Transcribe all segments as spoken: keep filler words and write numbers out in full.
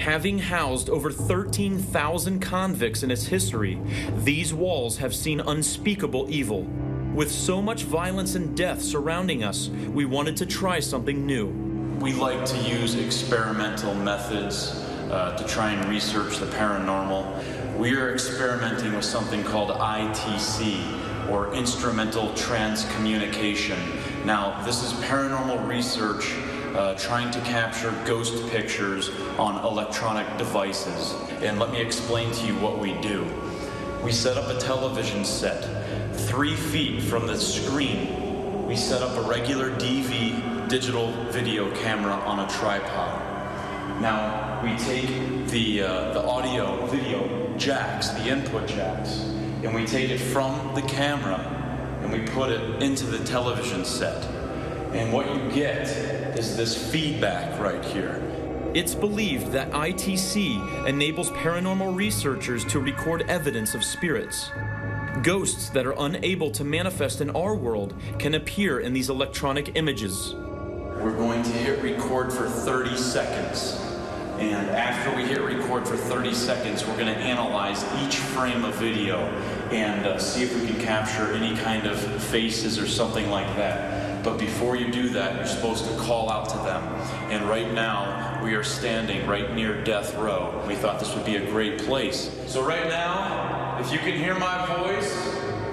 Having housed over thirteen thousand convicts in its history, these walls have seen unspeakable evil. With so much violence and death surrounding us, we wanted to try something new. We like to use experimental methods uh, to try and research the paranormal. We are experimenting with something called I T C, or Instrumental Transcommunication. Now, this is paranormal research uh, trying to capture ghost pictures on electronic devices. And let me explain to you what we do. We set up a television set three feet from the screen. We set up a regular D V, digital video camera, on a tripod. Now, we take the, uh, the audio, video jacks, the input jacks, and we take it from the camera and we put it into the television set. And what you get is this feedback right here. It's believed that I T C enables paranormal researchers to record evidence of spirits. Ghosts that are unable to manifest in our world can appear in these electronic images. We're going to hit record for thirty seconds. And after we hit record for thirty seconds, we're going to analyze each frame of video and uh, see if we can capture any kind of faces or something like that. But before you do that, you're supposed to call out to them. And right now, we are standing right near death row. We thought this would be a great place. So right now, if you can hear my voice,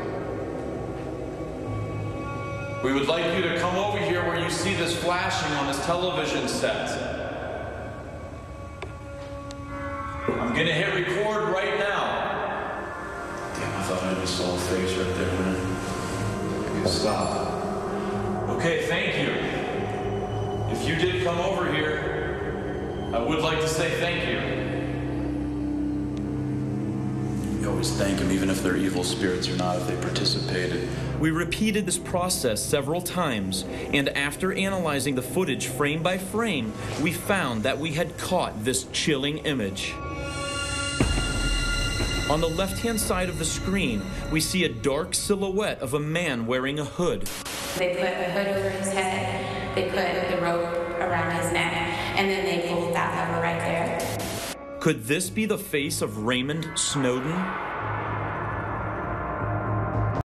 we would like you to come over here where you see this flashing on this television set. I'm gonna hit record right now. Damn, I thought I just saw a face right there, man. Stop. Okay, thank you. If you did come over here, I would like to say thank you. You always thank them, even if they're evil spirits or not, if they participated. We repeated this process several times, and after analyzing the footage frame by frame, we found that we had caught this chilling image. On the left-hand side of the screen, we see a dark silhouette of a man wearing a hood. They put a hood over his head, they put the rope around his neck, and then they pulled that lever right there. Could this be the face of Raymond Snowden?